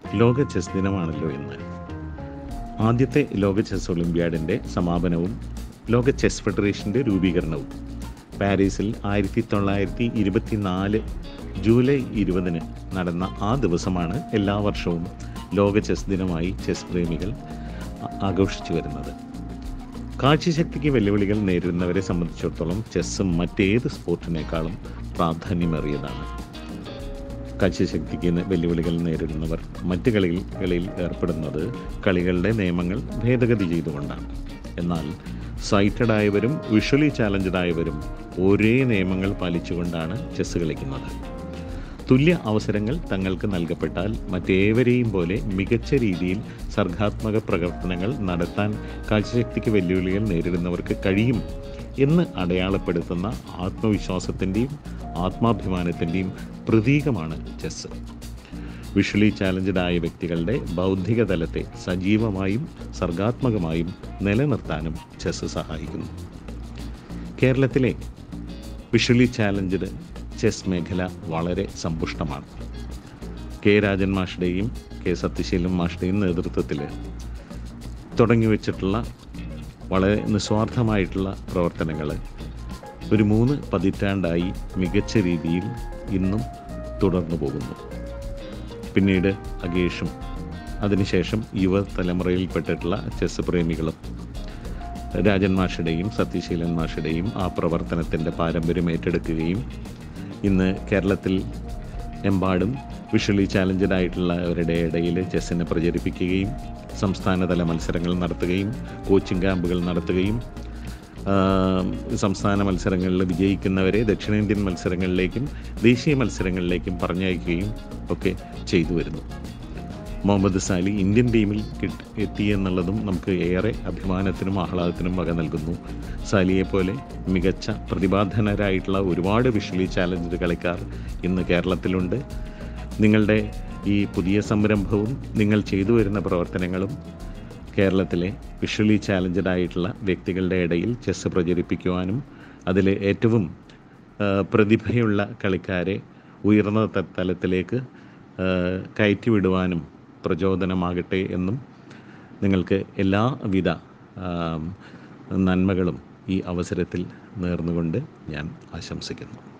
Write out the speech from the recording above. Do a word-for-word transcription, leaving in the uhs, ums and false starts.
ലോക ചെസ് ദിനമാണല്ലോ ഇന്ന്. ആദ്യത്തെ ലോക ചെസ് ഒളിമ്പ്യാഡിൻ്റെ സമാപനവും ലോക ചെസ് ഫെഡറേഷൻ്റെ രൂപീകരണവും പാരീസിൽ ആയിരത്തി തൊള്ളായിരത്തി ഇരുപത്തി നാല് ജൂലൈ ഇരുപതിന് നടന്ന ആ ദിവസമാണ് എല്ലാ വർഷവും ലോക ചെസ് ദിനമായി ചെസ് പ്രേമികൾ ആഘോഷിച്ചു വരുന്നത്. കാഴ്ചശക്തിക്ക് വെല്ലുവിളികൾ നേരിടുന്നവരെ സംബന്ധിച്ചിടത്തോളം ചെസ്സ് മറ്റേത് സ്പോർട്ടിനേക്കാളും പ്രാധാന്യമേറിയതാണ്. കാഴ്ചശക്തിക്ക് വെല്ലുവിളികൾ നേരിടുന്നവർ മറ്റ് കളികളിൽ ഏർപ്പെടുന്നത് കളികളുടെ നിയമങ്ങൾ ഭേദഗതി ചെയ്തുകൊണ്ടാണ്. എന്നാൽ സൈറ്റഡ് ആയവരും വിഷ്വലി ചാലഞ്ചഡ് ആയവരും ഒരേ നിയമങ്ങൾ പാലിച്ചുകൊണ്ടാണ് ചെസ്സ് കളിക്കുന്നത്. തുല്യ അവസരങ്ങൾ തങ്ങൾക്ക് നൽകപ്പെട്ടാൽ മറ്റേവരെയും പോലെ മികച്ച രീതിയിൽ സർഗാത്മക പ്രവർത്തനങ്ങൾ നടത്താൻ കാഴ്ചശക്തിക്ക് വെല്ലുവിളികൾ നേരിടുന്നവർക്ക് കഴിയും എന്ന് അടയാളപ്പെടുത്തുന്ന ആത്മവിശ്വാസത്തിൻ്റെയും ആത്മാഭിമാനത്തിൻ്റെയും പ്രതീകമാണ് ചെസ്സ്. വിഷ്വലി ചാലഞ്ചഡ് ആയ വ്യക്തികളുടെ ബൗദ്ധിക തലത്തെ സജീവമായും സർഗാത്മകമായും നിലനിർത്താനും ചെസ്സ് സഹായിക്കുന്നു. കേരളത്തിലെ വിഷ്വലി ചാലഞ്ചഡ് ചെസ് മേഖല വളരെ സമ്പുഷ്ടമാണ്. കെ രാജൻ മാഷുടെയും കെ സത്യശീലൻ മാഷുടെയും നേതൃത്വത്തിൽ തുടങ്ങിവെച്ചിട്ടുള്ള വളരെ നിസ്വാർത്ഥമായിട്ടുള്ള പ്രവർത്തനങ്ങൾ ഒരു മൂന്ന് പതിറ്റാണ്ടായി മികച്ച രീതിയിൽ ഇന്നും തുടർന്നു പോകുന്നു. പിന്നീട് അഗേഷും അതിനുശേഷം യുവതലമുറയിൽപ്പെട്ടിട്ടുള്ള ചെസ് പ്രേമികളും രാജൻ മാഷുടെയും സത്യശീലൻ മാഷുടെയും ആ പ്രവർത്തനത്തിൻ്റെ പാരമ്പര്യം ഏറ്റെടുക്കുകയും ഇന്ന് കേരളത്തിൽ എമ്പാടും വിഷ്വലി ചാലഞ്ചഡ് ആയിട്ടുള്ളവരുടെ ഇടയിൽ ചെസ്സിനെ പ്രചരിപ്പിക്കുകയും സംസ്ഥാനതല മത്സരങ്ങൾ നടത്തുകയും കോച്ചിങ് ക്യാമ്പുകൾ നടത്തുകയും സംസ്ഥാന മത്സരങ്ങളിൽ വിജയിക്കുന്നവരെ ദക്ഷിണേന്ത്യൻ മത്സരങ്ങളിലേക്കും ദേശീയ മത്സരങ്ങളിലേക്കും പറഞ്ഞയക്കുകയും ഒക്കെ ചെയ്തു വരുന്നു. മുഹമ്മദ് സാലി ഇന്ത്യൻ ടീമിൽ കിട്ടി എത്തി എന്നുള്ളതും നമുക്ക് ഏറെ അഭിമാനത്തിനും ആഹ്ലാദത്തിനും വക നൽകുന്നു. സാലിയെപ്പോലെ മികച്ച പ്രതിഭാധനരായിട്ടുള്ള ഒരുപാട് വിഷ്വലി ചാലഞ്ചഡ് കളിക്കാർ ഇന്ന് കേരളത്തിലുണ്ട്. നിങ്ങളുടെ ഈ പുതിയ സംരംഭവും നിങ്ങൾ ചെയ്തു വരുന്ന പ്രവർത്തനങ്ങളും കേരളത്തിലെ വിഷ്വലി ചാലഞ്ചഡ് ആയിട്ടുള്ള വ്യക്തികളുടെ ഇടയിൽ ചെസ്സ് പ്രചരിപ്പിക്കുവാനും അതിൽ ഏറ്റവും പ്രതിഭയുള്ള കളിക്കാരെ ഉയർന്ന തലത്തിലേക്ക് കയറ്റിവിടുവാനും പ്രചോദനമാകട്ടെ എന്നും നിങ്ങൾക്ക് എല്ലാവിധ നന്മകളും ഈ അവസരത്തിൽ നേർന്നുകൊണ്ട് ഞാൻ ആശംസിക്കുന്നു.